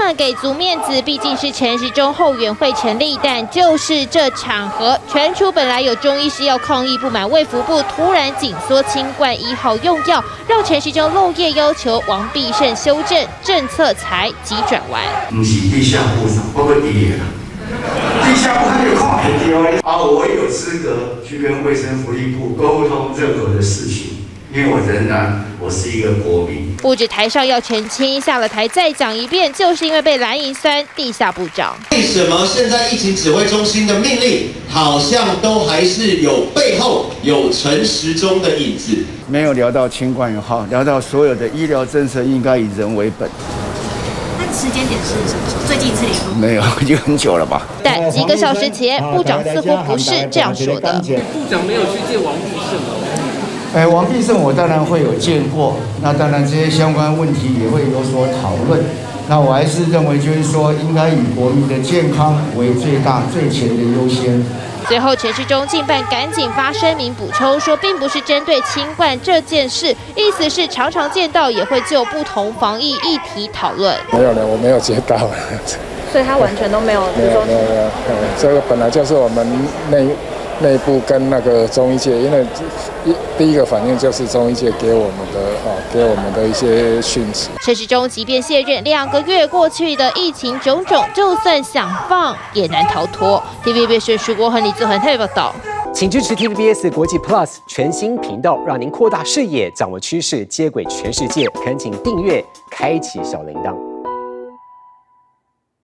们给足面子，毕竟是陈时中后援会成立，但就是这场合传出本来有中医师要抗议不满卫福部突然紧缩清冠1号用药，让陈时中漏夜要求王必胜修正政策才急转弯。 不是地下部长，我不低啦。地下部他就看很丢我有资格去跟卫生福利部沟通任何的事情，因为我仍然是一个国民。 不止台上要澄清，下了台再讲一遍，就是因为被蓝营酸地下部长。 为什么现在疫情指挥中心的命令好像都还是有背后有陈时中的影子？ 没有聊到清冠1号，聊到所有的医疗政策应该以人为本。 时间点是什么时候？最近一次联络没有，已经很久了吧？ 但几个小时前，部长似乎不是这样说的。 部长没有去见王必胜王必胜我当然会有见过，那当然这些相关问题也会有所讨论。那我还是认为，就是说应该以国民的健康为最大最前的优先。 随后，陈时中近办赶紧发声明补充说，并不是针对清冠这件事，意思是常常见到也会就不同防疫议题讨论。 没有了，我没有接到。 所以他完全都没有。 没有，这个本来就是我们内部跟那个中医界，因为第一个反应就是中医界给我们的一些讯息。 陈时中即便卸任2个月过去的疫情种种，就算想放也难逃脱。TVBS 徐国恒、李志恒特别报道。 请支持 TVBS 国际 Plus 全新频道，让您扩大视野，掌握趋势，接轨全世界。恳请订阅，开启小铃铛。